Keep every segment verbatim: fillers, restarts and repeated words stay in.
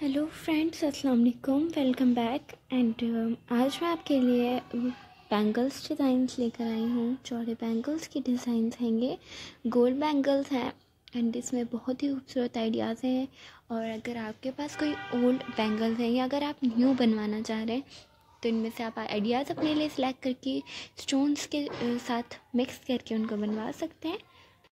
Hello friends, अस्सलाम वालेकुम, welcome back. And आज मैं आपके लिए बैंगल्स डिज़ाइंस लेकर आई हूँ। चौड़े बैंगल्स की डिज़ाइंस हैं, ये गोल्ड बैंगल्स हैं एंड इसमें बहुत ही खूबसूरत आइडियाज़ हैं। और अगर आपके पास कोई ओल्ड बैंगल्स हैं या अगर आप न्यू बनवाना चाह रहे हैं तो इनमें से आप आइडियाज़ अपने लिए सिलेक्ट करके स्टोन्स के साथ मिक्स करके उनको बनवा सकते हैं।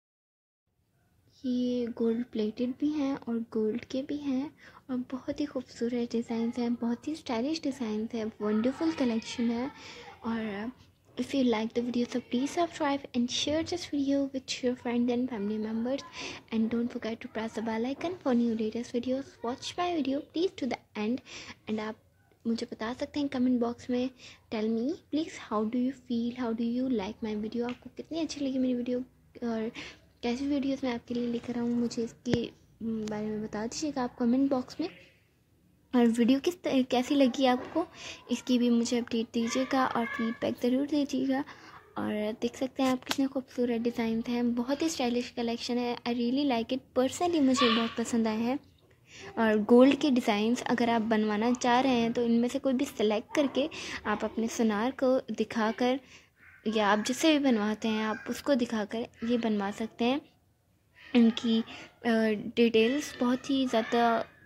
ये गोल्ड प्लेटेड भी हैं और गोल्ड के भी हैं और बहुत ही खूबसूरत डिज़ाइंस हैं, बहुत ही स्टाइलिश डिज़ाइंस हैं, वंडरफुल कलेक्शन है। और if you like the video so please subscribe and share this video with your friends and family members, and don't forget to press the bell icon for new latest videos. Watch my video please to the end, and आप मुझे बता सकते हैं comment box में, tell me please how do you feel, how do you like my video, आपको कितनी अच्छी लगी मेरी वीडियो और कैसी वीडियोस मैं आपके लिए लेकर आऊँ, मुझे इसके बारे में बता दीजिएगा आप कमेंट बॉक्स में। और वीडियो किस कैसी लगी आपको इसकी भी मुझे अपडेट दीजिएगा और फीडबैक ज़रूर दीजिएगा। और देख सकते हैं आप कितने खूबसूरत डिज़ाइन हैं, बहुत ही स्टाइलिश कलेक्शन है। I really like it, personally मुझे बहुत पसंद आए हैं। और गोल्ड के डिज़ाइंस अगर आप बनवाना चाह रहे हैं तो इनमें से कोई भी सिलेक्ट करके आप अपने सुनार को दिखाकर या आप जिससे भी बनवाते हैं आप उसको दिखाकर ये बनवा सकते हैं। इनकी डिटेल्स बहुत ही ज़्यादा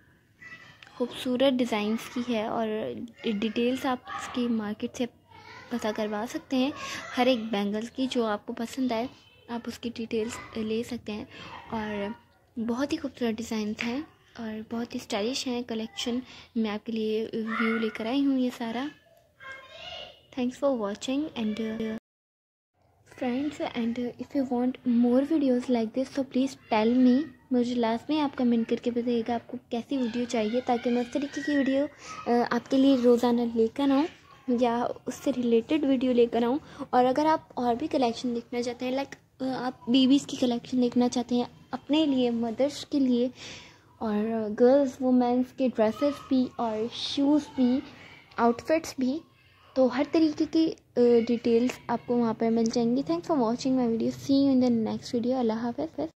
खूबसूरत डिज़ाइंस की है और डिटेल्स आप इसकी मार्केट से पता करवा सकते हैं। हर एक बैंगल्स की जो आपको पसंद आए आप उसकी डिटेल्स ले सकते हैं। और बहुत ही खूबसूरत डिज़ाइंस हैं और बहुत ही स्टाइलिश हैं कलेक्शन। मैं आपके लिए व्यू लेकर आई हूँ ये सारा। Thanks for watching and friends, and if you want more videos like this so please tell me. मुझे लास्ट में आप कमेंट करके बताइएगा आपको कैसी वीडियो चाहिए, ताकि मैं उस तरीके की वीडियो आपके लिए रोज़ाना लेकर आऊँ या उससे रिलेटेड वीडियो लेकर आऊँ। और अगर आप और भी कलेक्शन देखना चाहते हैं, लाइक आप बेबीज़ की कलेक्शन देखना चाहते हैं अपने लिए, मदर्स के लिए, और गर्ल्स वुमेंस के ड्रेसेस भी और शूज़ भी, आउटफिट्स भी, तो हर तरीके की डिटेल्स आपको वहाँ पर मिल जाएंगी। Thanks for watching my video, see you in the next video. अल्लाह हाफ़िज़।